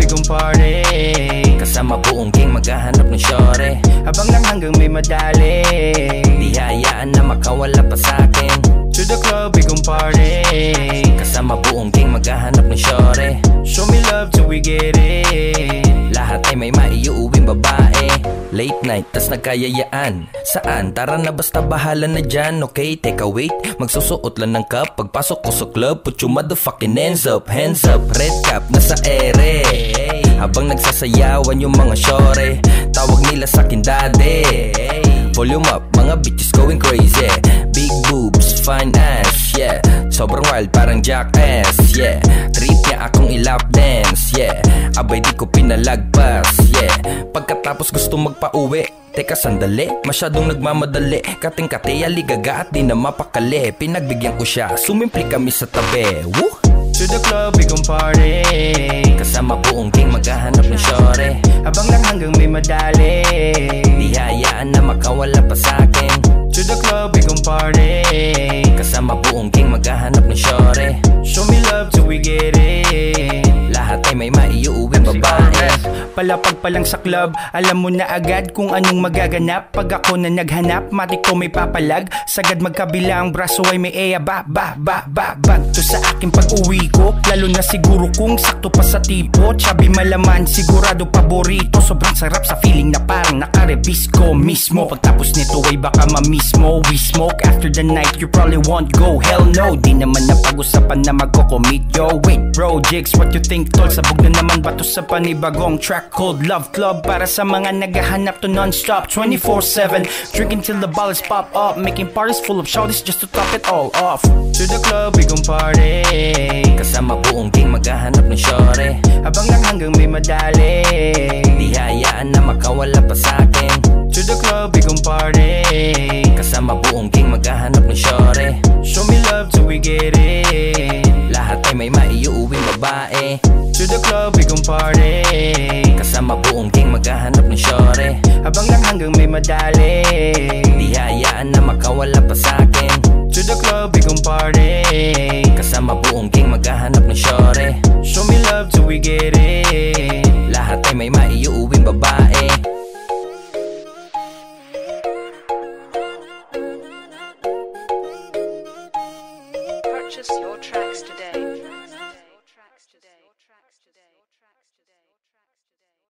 kong party, kasama buong gang maghahanap ng syore. habang lang hanggang may madali, di hayaan na makawala pa sa'kin. to the club, we gon' party, kasama buong gang maghahanap ng syore. show me love till we get it. Lahat ay may maiuuwing babae. Late night, tas nagkayayaan. Saan? Tara na basta bahala na dyan. Okay, take a wait. Magsusuot lang ng cup. Pagpasok ko sa club, put your motherfucking hands up. Hands up, red cap, nasa ere. Habang nagsasayawan yung mga syore, tawag nila sa'kin daddy. Volume up, mga bitches going crazy. Big boobs, fine ass, yeah. Sobrang wild, parang jackass, yeah. Trip niya akong ilap dance, yeah. Abay di ko pinalagpas, yeah. Pagkatapos gusto magpauwi, teka sandali, masyadong nagmamadali. Kating-kate, aligaga at di na mapakali. Pinagbigyan ko siya, sumimpli kami sa tabi. Woo! To the club, we gon' party, kasama buong gang maghahanap ng syore. habang lang hanggang may madali, di hayaan na makawala pa sa'kin. to the club, we gon' party, kasama buong gang maghahanap ng syore. show me love till we get it. Lahat ay may maiuuwing babae. Palapag pa lang sa club, alam mo na agad kung anong magaganap. Pag ako na naghanap, matik ko may papalag. Sagad magkabila ang braso ay may eya bag to sa akin pag uwi ko. Lalo na siguro kung sakto pa sa tipo. Chubby malaman, sigurado paborito. Sobrang sarap sa feeling na parang nakarebis ko mismo. Pagtapos nito ay baka mamiss mo. We smoke after the night, you probably won't go. Hell no, di naman napag-usapan na magko-commit. Yo, wait bro, Jigs, what you think tol? Sabog na naman ba to sa panibagong track called Love Club? Para sa mga naghahanap to non-stop 24/7, drinking till the ballers pop up, making parties full of shawties just to top it all off. To the club, we gon' party, kasama buong gang maghahanap ng syore. habang lang hanggang may madali, di hayaan na makawala pa sa'kin. to the club, we gon' party, kasama buong gang maghahanap ng syore. show me love till we get it. Lahat ay may maiuuwing babae. To the club, we gon' party, kasama buong gang maghahanap ng syore. habang lang hanggang may madali, di hayaan na makawala pa sa'kin. to the club, we gon' party, kasama buong gang maghahanap ng syore. show me love till we get it. Lahat ay may maiuuwing babae. Purchase your tracks today.